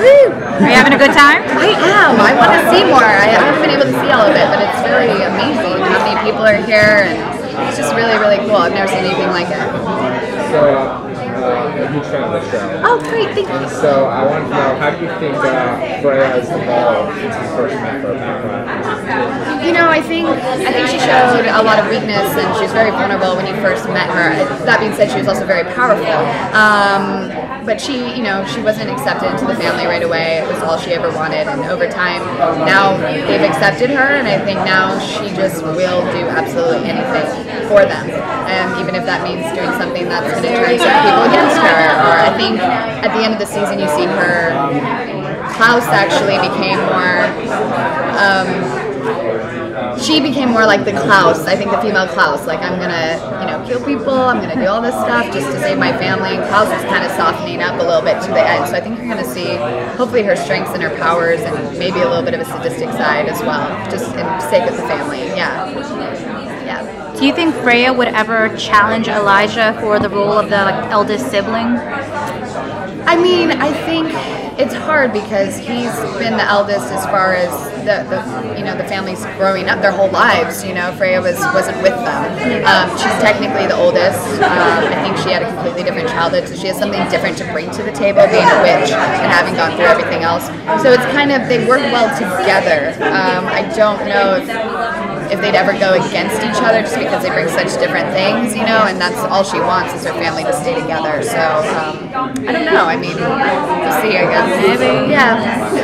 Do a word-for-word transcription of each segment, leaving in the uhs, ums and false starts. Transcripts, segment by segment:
Are you having a good time? I am. I want to see more. I haven't been able to see all of it, but it's really amazing how many people are here, and it's just really, really cool. I've never seen anything like it. So, uh, a huge fan of the show. Oh, great. Thank you. So, I wanted to know, how do you think uh, Freya has evolved since you first met her back then? You know, I think I think she showed a lot of weakness, and she was very vulnerable when you first met her. That being said, she was also very powerful. Um, but she, you know, she wasn't accepted into the family right away. It was all she ever wanted, and over time, now they've accepted her, and I think now she just will do absolutely anything for them. And even if that means doing something that's going to turn some people against her, or I think at the end of the season, you see her. Klaus actually became more. Um, She became more like the Klaus, I think the female Klaus, like I'm gonna, you know, kill people, I'm gonna do all this stuff just to save my family, and Klaus is kind of softening up a little bit to the end, so I think you're gonna see, hopefully, her strengths and her powers, and maybe a little bit of a sadistic side as well, just in sake of the family, yeah. Yeah. Do you think Freya would ever challenge Elijah for the role of the like, eldest sibling? I mean, I think it's hard because he's been the eldest as far as the, the you know the family's growing up their whole lives. You know, Freya was wasn't with them. Um, she's technically the oldest. Um, I think she had a completely different childhood, so she has something different to bring to the table, being a witch and having gone through everything else. So it's kind of they work well together. Um, I don't know if. if they'd ever go against each other just because they bring such different things, you know, and that's all she wants is her family to stay together. So, um, I don't know. I mean, we'll see, I guess. Maybe. Yeah.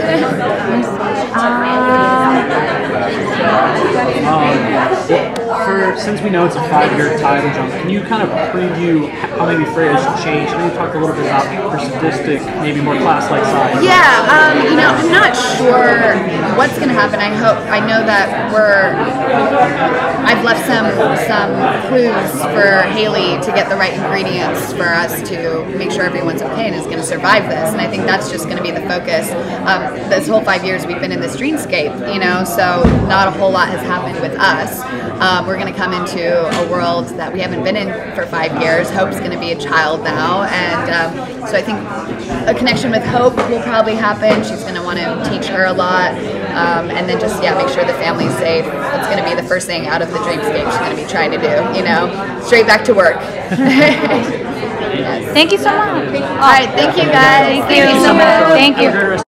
um, for, since we know it's a five-year title jump, can you kind of preview how maybe Freya's changed? I know you talked a little bit about her sadistic, maybe more class-like side. Yeah, um, you know, I'm not sure what's going to happen. I hope, I know that we're, I've left some some clues for Haley to get the right ingredients for us to make sure everyone's okay and is going to survive this. And I think that's just going to be the focus. Um, this whole five years we've been in this dreamscape, you know, so not a whole lot has happened with us. Um, we're going to come into a world that we haven't been in for five years. Hope's going to be a child now, and um, so I think a connection with Hope will probably happen. She's going to want to teach her a lot, um, and then just yeah, make sure the family's safe. It's going to be the first thing out of the dreamscape she's going to be trying to do. You know, straight back to work. Yes. Thank you so much. All right, thank you guys. Thank you so much. Thank you.